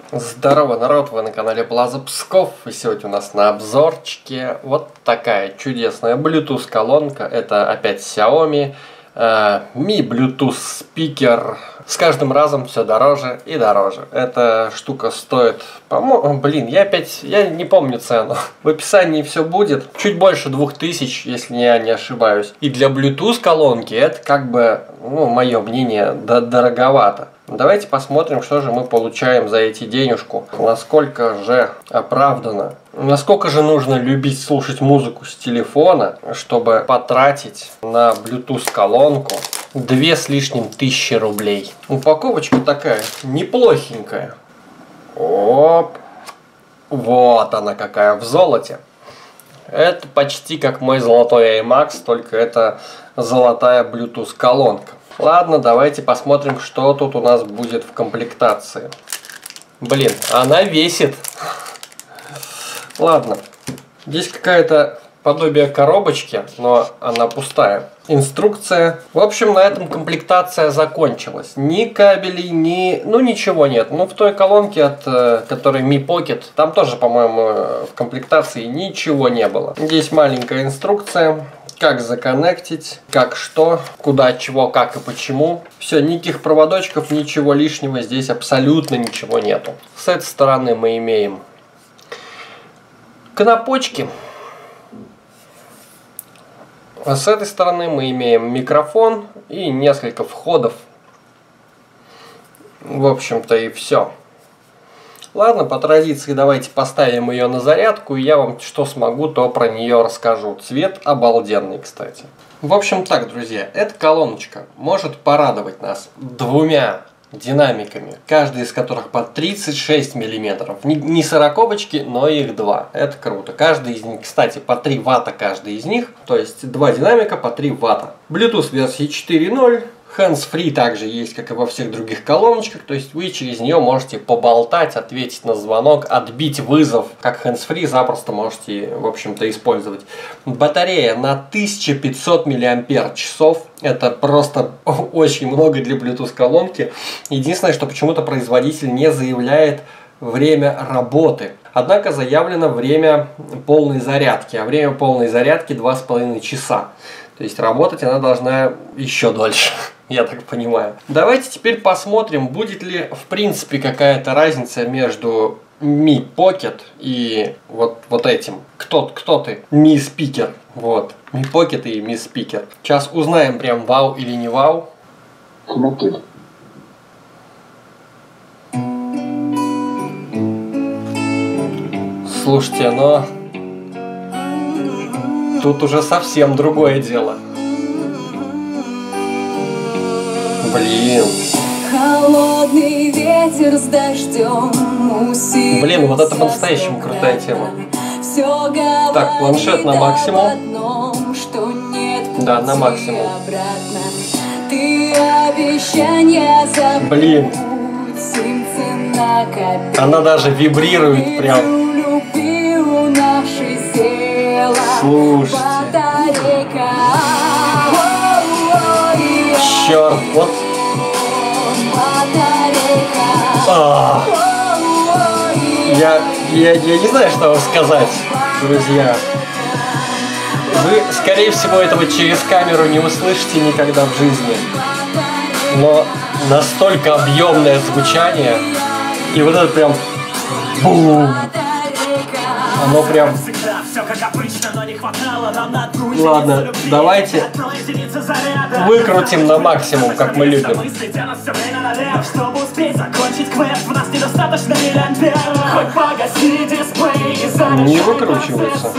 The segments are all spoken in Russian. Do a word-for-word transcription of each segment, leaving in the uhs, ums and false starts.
Здорово, народ, вы на канале Плаза Псков, и сегодня у нас на обзорчике вот такая чудесная Bluetooth колонка. Это опять Xiaomi э, Mi Bluetooth спикер. С каждым разом все дороже и дороже. Эта штука стоит, по-моему, блин, я опять, я не помню цену. В описании все будет. Чуть больше двух тысяч, если я не ошибаюсь. И для Bluetooth колонки это как бы, ну, мое мнение, дороговато. Давайте посмотрим, что же мы получаем за эти денежку. Насколько же оправдано. Насколько же нужно любить слушать музыку с телефона, чтобы потратить на Bluetooth колонку две с лишним тысячи рублей. Упаковочка такая неплохенькая. Оп. Вот она какая в золоте. Это почти как мой золотой аймакс, только это золотая Bluetooth колонка. Ладно, давайте посмотрим, что тут у нас будет в комплектации. Блин, она весит. Ладно, здесь какая-то подобие коробочки, но она пустая. Инструкция. В общем, на этом комплектация закончилась. Ни кабелей, ни... ну ничего нет. Ну в той колонке, от которой Mi Pocket, там тоже, по-моему, в комплектации ничего не было. Здесь маленькая инструкция. Как законнектить, как что, куда, чего, как и почему. Все, никаких проводочков, ничего лишнего, здесь абсолютно ничего нету. С этой стороны мы имеем кнопочки. А с этой стороны мы имеем микрофон и несколько входов. В общем-то и все. Ладно, по традиции давайте поставим ее на зарядку, и я вам что смогу, то про нее расскажу. Цвет обалденный, кстати. В общем так, друзья, эта колоночка может порадовать нас двумя динамиками, каждый из которых по тридцать шесть миллиметров. Не сороковочки, но их два. Это круто. Каждый из них, кстати, по три ватта каждый из них. То есть два динамика по три ватта. Bluetooth версии четыре ноль. Hands-free также есть, как и во всех других колоночках, то есть вы через нее можете поболтать, ответить на звонок, отбить вызов, как hands-free запросто можете, в общем-то, использовать. Батарея на тысяча пятьсот миллиампер-часов, это просто очень много для Bluetooth колонки. Единственное, что почему-то производитель не заявляет время работы. Однако заявлено время полной зарядки, а время полной зарядки два с половиной часа. То есть работать она должна еще дольше, я так понимаю. Давайте теперь посмотрим, будет ли в принципе какая-то разница между Mi Pocket и вот, вот этим. Кто, кто ты? Mi Speaker. Вот. Mi Pocket и Mi Speaker. Сейчас узнаем, прям вау или не вау. Connected. Слушайте, но... тут уже совсем другое дело. Блин. Холодный ветер с дождем усилился. Блин, вот это по-настоящему крутая тема. Так, планшет на максимум. Одном, что нет да, на максимум. Ты обещания забудь. Блин. Она даже вибрирует прям. Слушайте. Черт, вот. А, я, я, я не знаю, что вам сказать, друзья. Вы, скорее всего, этого через камеру не услышите никогда в жизни. Но настолько объемное звучание. И вот это прям... бум. Оно прям... Ладно, давайте выкрутим на максимум, как мы любим. Не выкручивается.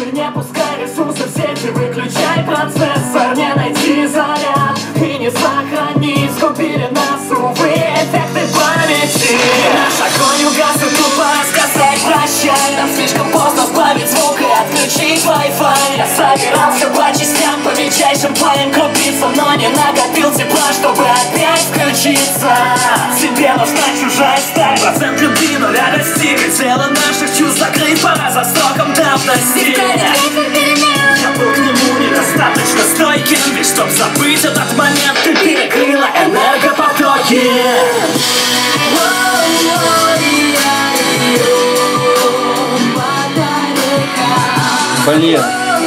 Нам слишком поздно сбавить звук и отключить Wi-Fi. Я собирался по частям, по мельчайшим планам крупиться, но не накопил тепла, чтобы опять включиться. Тебе нужна чужая сталь. Процент любви нуля достиг, и тело наших чувств закрыт. Пора за сроком давности. Я был к нему недостаточно стойким, ведь чтоб забыть этот момент, ты перекрыла энергопотоки. Блин.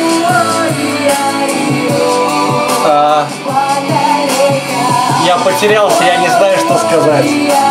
А, я потерялся, я не знаю, что сказать.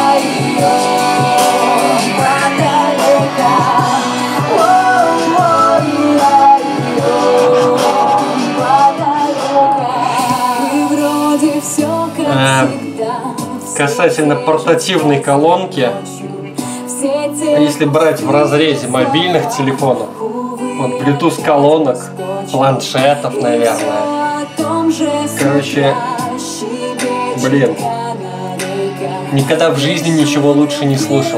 А, касательно портативной колонки, если брать в разрезе мобильных телефонов, вот Bluetooth колонок, планшетов, наверное. Короче, блин, никогда в жизни ничего лучше не слушал.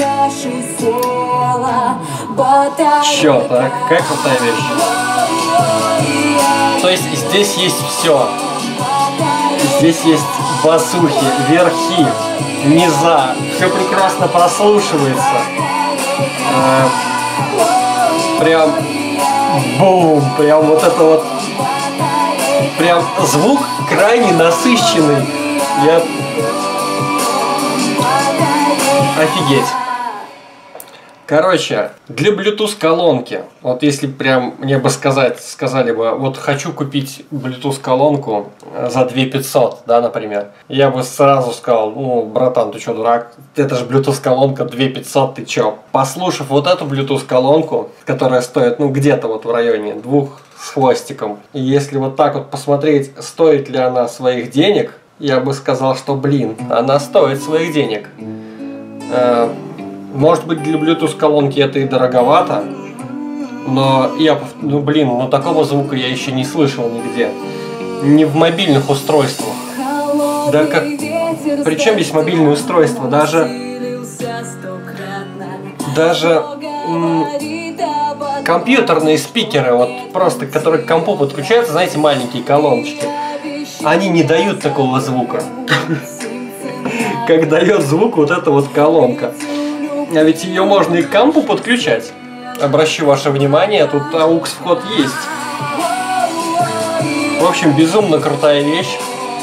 Чё, так? Какая крутая вещь. То есть здесь есть все. Здесь есть басухи, верхи, низа. Все прекрасно прослушивается. А, прям бум, прям вот это вот. Прям звук крайне насыщенный. Я... Офигеть. Короче, для Bluetooth колонки, вот если прям мне бы сказать, сказали бы, вот хочу купить Bluetooth колонку за две тысячи пятьсот, да, например, я бы сразу сказал, ну, братан, ты что, дурак, это же Bluetooth колонка две тысячи пятьсот, ты чё? Послушав вот эту Bluetooth колонку, которая стоит, ну, где-то вот в районе двух с хвостиком, и если вот так вот посмотреть, стоит ли она своих денег, я бы сказал, что, блин, она стоит своих денег. Может быть, для Bluetooth колонки это и дороговато, но я, ну блин, ну такого звука я еще не слышал нигде. Не в мобильных устройствах. Да как... Причем есть мобильные устройства? Даже... Даже... М- компьютерные спикеры, вот просто, которые к компу подключаются, знаете, маленькие колоночки, они не дают такого звука. Как дает звук вот эта вот колонка. А ведь ее можно и к компу подключать. Обращу ваше внимание, тут аукс вход есть. В общем, безумно крутая вещь.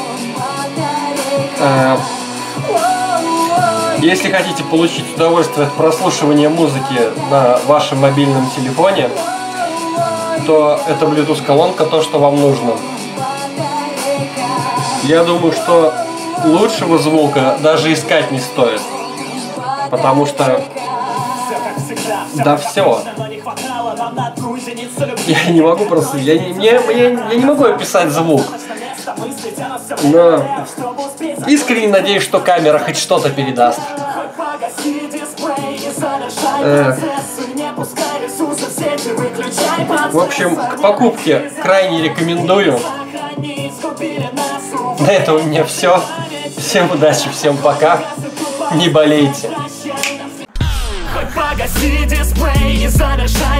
Если хотите получить удовольствие от прослушивания музыки на вашем мобильном телефоне, то это Bluetooth колонка то, что вам нужно. Я думаю, что лучшего звука даже искать не стоит. Потому что... Да все. Я не могу просто... Я не, я, я, я не могу описать звук. Но искренне надеюсь, что камера хоть что-то передаст. Э, в общем, к покупке крайне рекомендую. На этом у меня все. Всем удачи, всем пока. Не болейте. Погаси дисплей и завершай